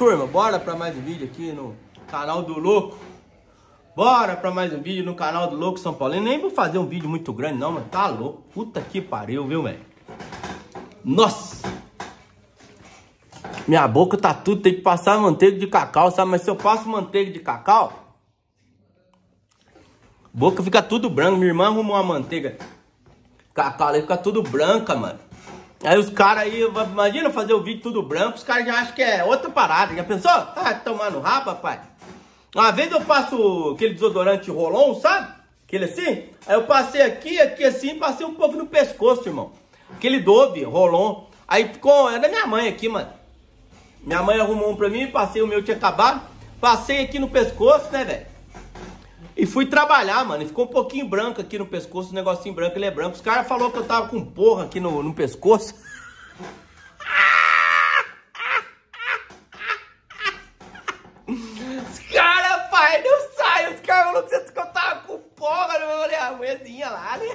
turma, bora pra mais um vídeo aqui no canal do Louco. Bora pra mais um vídeo no canal do Louco São Paulino. Nem vou fazer um vídeo muito grande não, mas tá louco. Puta que pariu, viu, velho? Nossa! Minha boca tá tudo, tem que passar manteiga de cacau, sabe? Mas se eu passo manteiga de cacau, boca fica tudo branco. Minha irmã arrumou uma manteiga cacau ali, fica tudo branca, mano. Aí os caras aí, imagina fazer o vídeo tudo branco, os caras já acham que é outra parada. Já pensou? Ah, tomando rabo, rapaz. Uma vez eu passo aquele desodorante Rolon, sabe? Aquele assim. Aí eu passei aqui assim, passei um pouco no pescoço, irmão. Aquele Dove, Rolon. Aí ficou, é da minha mãe aqui, mano. Minha mãe arrumou um pra mim, passei, o meu tinha acabado. Passei aqui no pescoço, né, velho? E fui trabalhar, mano. E ficou um pouquinho branco aqui no pescoço, um negocinho branco, ele é branco. Os caras falaram que eu tava com porra aqui no pescoço. Os caras, pai, não sai. Os caras falaram que eu tava com porra. Eu falei, a mulherzinha lá, né?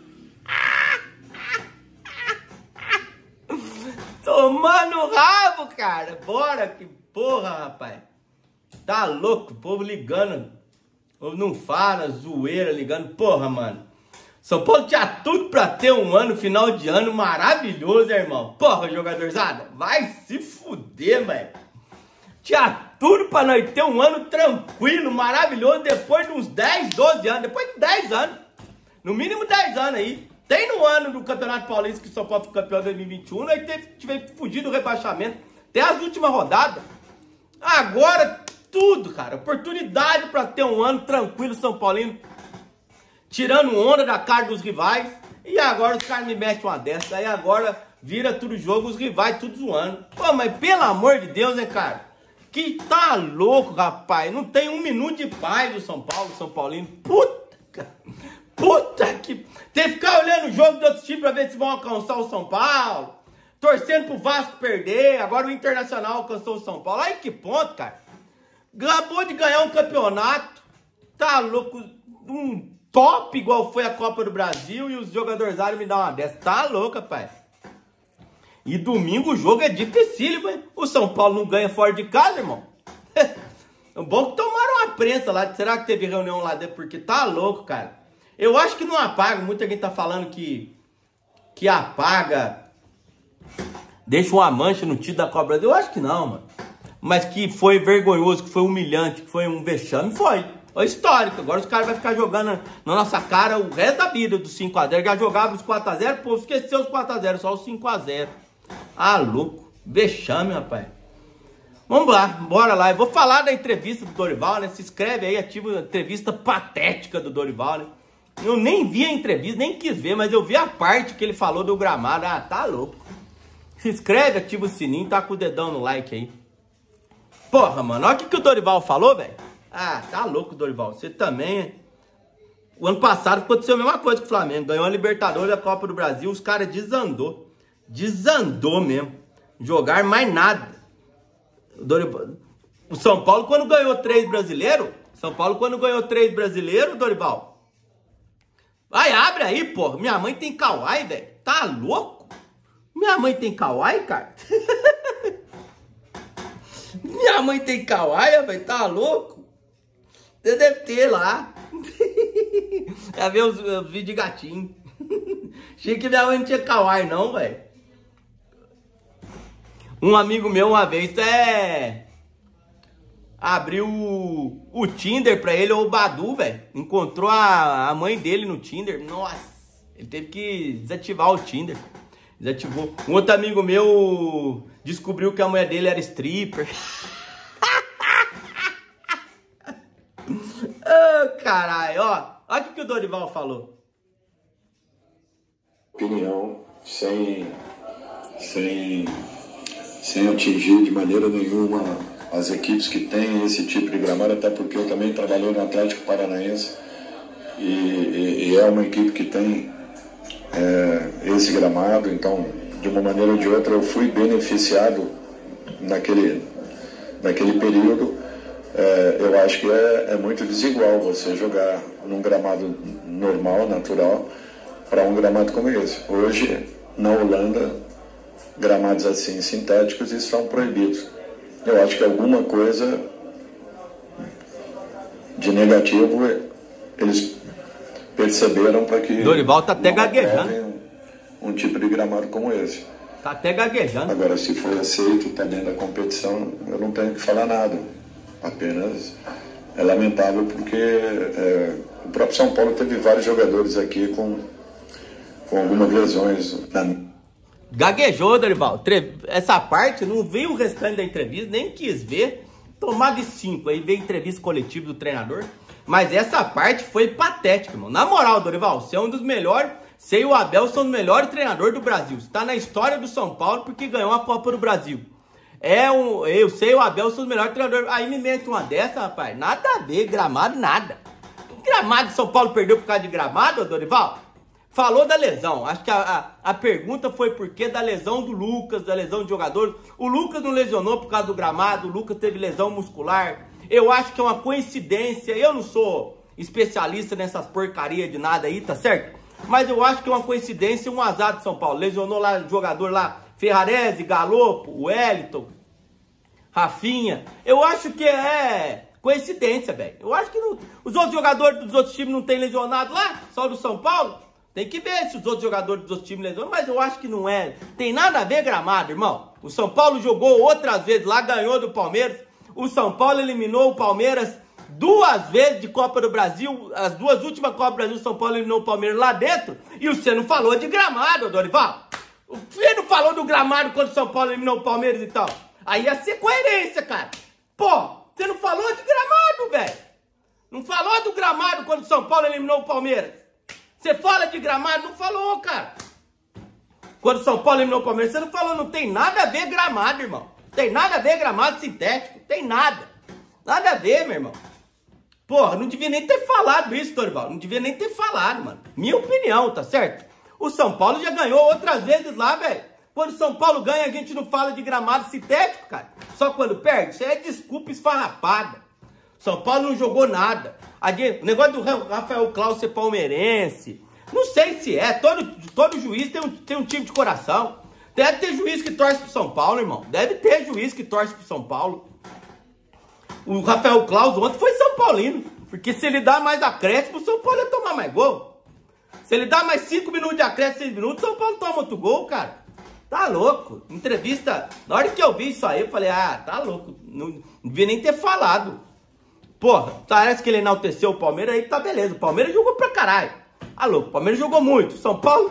Tomando rabo, cara. Bora, que porra, rapaz. Tá louco, o povo ligando. O povo não fala, zoeira, ligando. Porra, mano. São Paulo tinha tudo pra ter um ano, final de ano maravilhoso, irmão. Porra, jogadorzada. Vai se fuder, velho. Tinha tudo pra nós ter um ano tranquilo, maravilhoso. Depois de uns 10, 12 anos. Depois de 10 anos. No mínimo 10 anos aí. Tem no ano do Campeonato Paulista que o São Paulo foi campeão de 2021, nós tivemos fugido do rebaixamento. Até as últimas rodadas. Agora, tudo, cara. Oportunidade pra ter um ano tranquilo, São Paulino. Tirando onda da cara dos rivais. E agora os caras me metem uma dessa. Aí agora vira tudo jogo, os rivais tudo zoando. Pô, mas pelo amor de Deus, né, cara? Que tá louco, rapaz. Não tem um minuto de paz do São Paulo, São Paulino. Puta, cara. Puta que... Tem que ficar olhando o jogo de outros times pra ver se vão alcançar o São Paulo. Torcendo pro Vasco perder. Agora o Internacional alcançou o São Paulo. Aí que ponto, cara. Acabou de ganhar um campeonato. Tá louco. Um top igual foi a Copa do Brasil. E os jogadores me dão uma dessa. Tá louco, pai. E domingo o jogo é dificílimo, hein? O São Paulo não ganha fora de casa, irmão. É bom que tomaram uma prensa lá. Será que teve reunião lá dentro? Porque tá louco, cara. Eu acho que não apaga. Muita gente tá falando que apaga, deixa uma mancha no título da Copa do Brasil. Eu acho que não, mano. Mas que foi vergonhoso, que foi humilhante, que foi um vexame, foi. É histórico. Agora os caras vão ficar jogando na nossa cara o resto da vida dos 5x0. Já jogava os 4x0, o povo esqueceu os 4x0, só os 5x0. Ah, louco. Vexame, rapaz. Vamos lá, bora lá. Eu vou falar da entrevista do Dorival, né? Se inscreve aí, ativa a entrevista patética do Dorival, né? Eu nem vi a entrevista, nem quis ver, mas eu vi a parte que ele falou do gramado. Ah, tá louco. Se inscreve, ativa o sininho, tá com o dedão no like aí. Porra, mano, olha o que o Dorival falou, velho. Ah, tá louco, Dorival. Você também... O ano passado aconteceu a mesma coisa com o Flamengo. Ganhou a Libertadores da Copa do Brasil, os caras desandou. Desandou mesmo. Jogar mais nada. O São Paulo, quando ganhou 3 brasileiros... Dorival... Vai, abre aí, porra. Minha mãe tem Kawhi, velho. Tá louco? Minha mãe tem Kawhi, cara? Minha mãe tem Kawhi, velho. Tá louco? Você deve ter lá. Já ver os vídeos de gatinho. Achei que minha mãe não tinha Kawhi, não, velho. Um amigo meu, uma vez, abriu o Tinder pra ele, ou o Badu, velho. Encontrou a mãe dele no Tinder. Nossa, ele teve que desativar o Tinder. Desativou. Um outro amigo meu descobriu que a mulher dele era stripper. Oh, caralho, ó. Olha o que o Dorival falou. Opinião, sem atingir de maneira nenhuma as equipes que têm esse tipo de gramado, até porque eu também trabalhei no Atlético Paranaense e é uma equipe que tem esse gramado, então de uma maneira ou de outra eu fui beneficiado naquele período. Eu acho que é muito desigual você jogar num gramado normal, natural, para um gramado como esse. Hoje, na Holanda, gramados assim sintéticos estão proibidos. eu acho que alguma coisa de negativo eles perceberam para que Dorival tá até gaguejando. Um tipo de gramado como esse. Tá até gaguejando. Agora, se for aceito também da competição, eu não tenho que falar nada. Apenas é lamentável porque o próprio São Paulo teve vários jogadores aqui com algumas lesões. Gaguejou, Dorival. Essa parte, não vi o restante da entrevista, nem quis ver. Tomar de 5, aí veio entrevista coletiva do treinador. Mas essa parte foi patética, irmão. Na moral, Dorival, você é um dos melhores. Você e o Abel são os melhores treinadores do Brasil. Você tá na história do São Paulo porque ganhou a Copa do Brasil. Eu sei, o Abel são os melhores treinadores. Aí me mete uma dessa, rapaz. Nada a ver, gramado, nada. Gramado de São Paulo perdeu por causa de gramado, Dorival? Falou da lesão. Acho que a pergunta foi por que da lesão do Lucas, da lesão de jogadores. O Lucas não lesionou por causa do gramado, o Lucas teve lesão muscular. Eu acho que é uma coincidência. Eu não sou especialista nessas porcarias de nada aí, tá certo? Mas eu acho que é uma coincidência e um azar de São Paulo. Lesionou lá o jogador lá, Ferrarese, Galopo, Wellington, Rafinha. Eu acho que é coincidência, velho. Eu acho que não, os outros jogadores dos outros times não tem lesionado lá, só do São Paulo. Tem que ver se os outros jogadores dos outros times lesionam, mas eu acho que não é. Tem nada a ver gramado, irmão. O São Paulo jogou outras vezes lá, ganhou do Palmeiras. O São Paulo eliminou o Palmeiras 2 vezes de Copa do Brasil. As 2 últimas Copas do Brasil, o São Paulo eliminou o Palmeiras lá dentro. E você não falou de gramado, Dorival. Você não falou do gramado quando o São Paulo eliminou o Palmeiras e tal. Aí ia ser coerência, cara. Pô, você não falou de gramado, velho. Não falou do gramado quando o São Paulo eliminou o Palmeiras. Você fala de gramado? Não falou, cara. Quando o São Paulo eliminou o Palmeiras, você não falou. Não tem nada a ver gramado, irmão. Tem nada a ver gramado sintético. Tem nada. Nada a ver, meu irmão. Porra, não devia nem ter falado isso, Dorival. Não devia nem ter falado, mano. Minha opinião, tá certo? O São Paulo já ganhou outras vezes lá, velho. Quando o São Paulo ganha, a gente não fala de gramado sintético, cara. Só quando perde. Isso é desculpa esfarrapada. São Paulo não jogou nada. O negócio do Rafael Claus ser palmeirense. Não sei se é. Todo juiz tem um time de coração. Deve ter juiz que torce pro São Paulo, irmão. Deve ter juiz que torce pro São Paulo. O Rafael Claus ontem foi São Paulino. Porque se ele dá mais acréscimo, o São Paulo ia tomar mais gol. Se ele dá mais 5 minutos de acréscimo, 6 minutos, o São Paulo toma outro gol, cara. Tá louco. Entrevista. Na hora que eu vi isso aí, eu falei, tá louco. Não devia nem ter falado. Porra, parece que ele enalteceu o Palmeiras, aí tá beleza. O Palmeiras jogou pra caralho. Tá louco. O Palmeiras jogou muito. São Paulo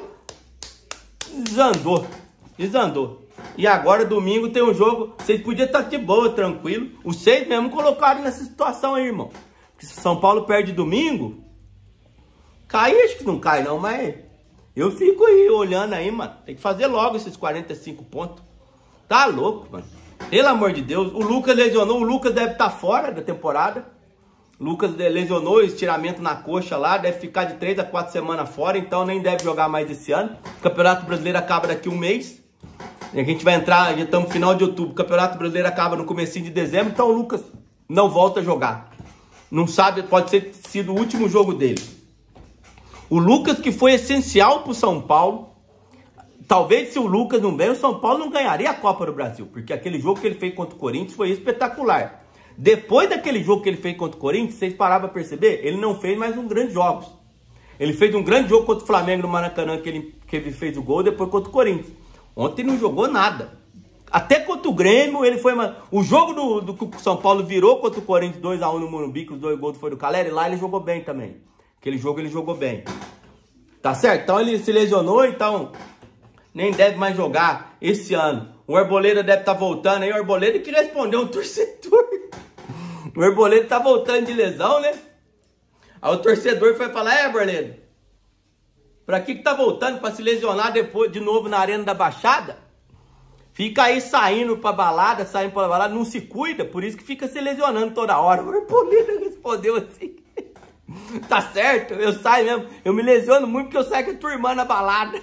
desandou. E agora, domingo, tem um jogo. Vocês podiam estar de boa, tranquilo. Os 6 mesmo colocaram nessa situação aí, irmão. Porque se São Paulo perde domingo, cai, acho que não cai não, mas eu fico aí olhando aí, mano. Tem que fazer logo esses 45 pontos. Tá louco, mano. Pelo amor de Deus. O Lucas lesionou. O Lucas deve estar fora da temporada. O Lucas lesionou, estiramento na coxa lá. Deve ficar de 3 a 4 semanas fora. Então nem deve jogar mais esse ano. O Campeonato Brasileiro acaba daqui 1 mês. E a gente vai entrar, já estamos no final de outubro. O Campeonato Brasileiro acaba no comecinho de dezembro. Então o Lucas não volta a jogar. Não sabe, pode ter sido o último jogo dele. O Lucas, que foi essencial para o São Paulo. Talvez se o Lucas não vem, o São Paulo não ganharia a Copa do Brasil. Porque aquele jogo que ele fez contra o Corinthians foi espetacular. Depois daquele jogo que ele fez contra o Corinthians, vocês pararam para perceber? Ele não fez mais um grande jogo. Ele fez um grande jogo contra o Flamengo no Maracanã, que ele fez o gol, depois contra o Corinthians. Ontem não jogou nada. Até contra o Grêmio, ele foi... O jogo do que o São Paulo virou contra o Corinthians 2 a 1 no Morumbi, que os 2 gols foram do Caleri, lá ele jogou bem também. Aquele jogo ele jogou bem. Tá certo? Então ele se lesionou, então nem deve mais jogar esse ano. O Arboleda deve estar voltando aí. O Arboleda que respondeu um torcedor. O Arboleda tá voltando de lesão, né? Aí o torcedor foi falar, Arboleda, pra que tá voltando? Pra se lesionar depois de novo na Arena da Baixada? Fica aí saindo pra balada, não se cuida, por isso que fica se lesionando toda hora. O Arboleda respondeu assim. Tá certo, eu saio mesmo. Eu me lesiono muito porque eu saio com a tua irmã na balada.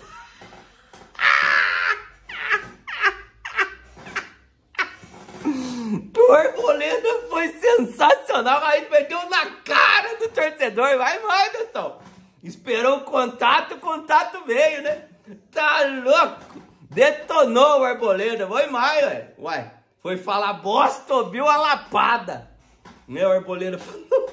O Arboleda foi sensacional. Aí meteu na cara do torcedor. Vai mais, pessoal. Esperou o contato veio, né? Tá louco. Detonou o Arboleda. Vai mais, velho. Uai, foi falar bosta, ouviu a lapada. Né, o Arboleda falou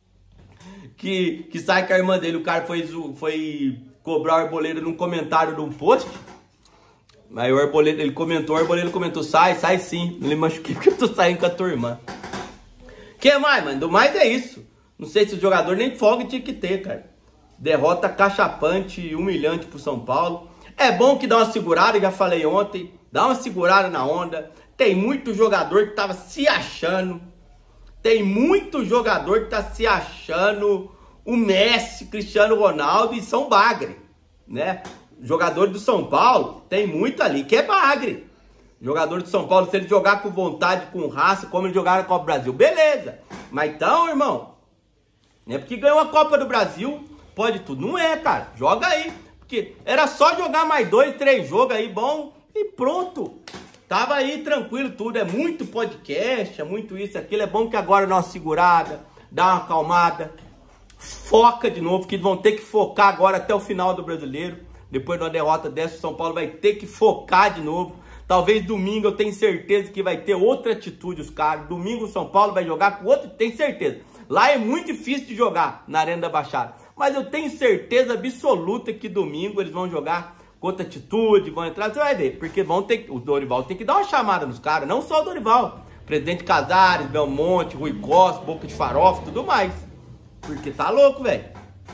que sai com a irmã dele. O cara foi cobrar o Arboleda num comentário de um post. Aí o Arboleda, o Arboleda comentou, sai sim. Não lhe machuquei porque eu tô saindo com a tua irmã. Que mais, mano? Do mais é isso. Não sei se o jogador nem folga tinha que ter, cara. Derrota cachapante e humilhante pro São Paulo. É bom que dá uma segurada, já falei ontem. Dá uma segurada na onda. Tem muito jogador que tava se achando. Tem muito jogador que tá se achando o Messi, Cristiano Ronaldo e são bagre, né? Jogador do São Paulo, tem muito ali que é bagre. Jogador do São Paulo, se ele jogar com vontade, com raça, como ele jogar na Copa do Brasil, beleza. Mas então, irmão, não é porque ganhou a Copa do Brasil, pode tudo. Não é, cara. Joga aí. Porque era só jogar mais 2, 3 jogos aí, bom, e pronto. Tava aí tranquilo tudo. É muito podcast, é muito isso, aquilo. É bom que agora dá uma segurada, dá uma acalmada. Foca de novo, que vão ter que focar agora até o final do Brasileiro. Depois de uma derrota dessa, o São Paulo vai ter que focar de novo. Talvez domingo, eu tenho certeza que vai ter outra atitude os caras. Domingo o São Paulo vai jogar com outro, tenho certeza. Lá é muito difícil de jogar, na Arena da Baixada. Mas eu tenho certeza absoluta que domingo eles vão jogar com outra atitude, vão entrar, você vai ver. Porque o Dorival tem que dar uma chamada nos caras, não só o Dorival. Presidente Casares, Belmonte, Rui Costa, Boca de Farofa, tudo mais. Porque tá louco, velho.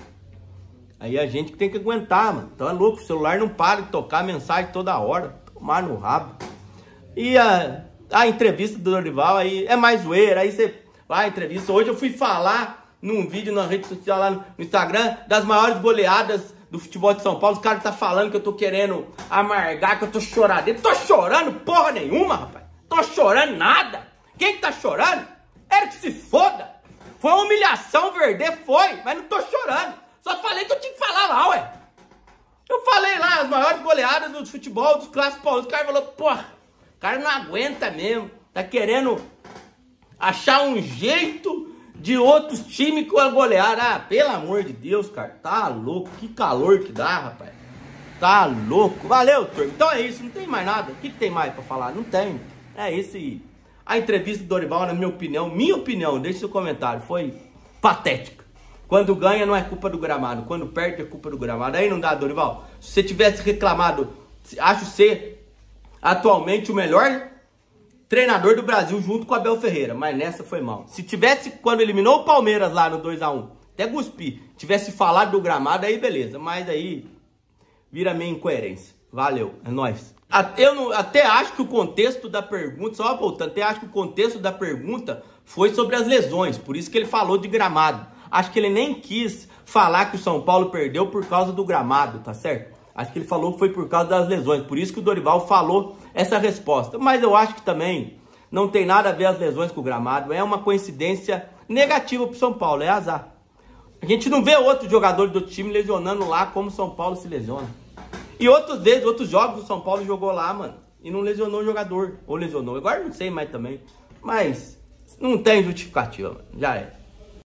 Aí a gente que tem que aguentar, mano. Então é louco, o celular não para de tocar mensagem toda hora. Tomar no rabo. E a entrevista do Dorival aí é mais zoeira. Aí você vai à entrevista. Hoje eu fui falar num vídeo na rede social lá no Instagram das maiores goleadas do futebol de São Paulo. Os caras tá falando que eu tô querendo amargar, que eu tô chorando. Eu tô chorando porra nenhuma, rapaz. Tô chorando nada. Quem que tá chorando? Era que se foda. Foi uma humilhação, Verde, foi. Mas não tô chorando. Só falei que eu tinha que falar lá, ué. Eu falei lá, as maiores goleadas do futebol, dos clássicos paulistas. O cara falou, porra, o cara não aguenta mesmo. Tá querendo achar um jeito de outros times com a goleada. Ah, pelo amor de Deus, cara. Tá louco. Que calor que dá, rapaz. Tá louco. Valeu, turma. Então é isso, não tem mais nada. O que tem mais pra falar? Não tem. É isso aí. A entrevista do Dorival, na minha opinião, deixe seu comentário, foi patética. Quando ganha não é culpa do gramado, quando perde é culpa do gramado. Aí não dá, Dorival. Se você tivesse reclamado, acho ser atualmente o melhor treinador do Brasil junto com o Abel Ferreira, mas nessa foi mal. Se tivesse, quando eliminou o Palmeiras lá no 2-1, até cuspi, tivesse falado do gramado, aí beleza. Mas aí vira meio incoerência. Valeu, é nóis. Eu até acho que o contexto da pergunta, só voltando, até acho que o contexto da pergunta foi sobre as lesões, por isso que ele falou de gramado. Acho que ele nem quis falar que o São Paulo perdeu por causa do gramado, tá certo? Acho que ele falou que foi por causa das lesões, por isso que o Dorival falou essa resposta. Mas eu acho que também não tem nada a ver as lesões com o gramado, é uma coincidência negativa pro São Paulo, é azar. A gente não vê outro jogador do time lesionando lá como o São Paulo se lesiona. E outros jogos o São Paulo jogou lá, mano, e não lesionou o jogador, ou lesionou, agora não sei mais também, mas não tem justificativa, mano, já é.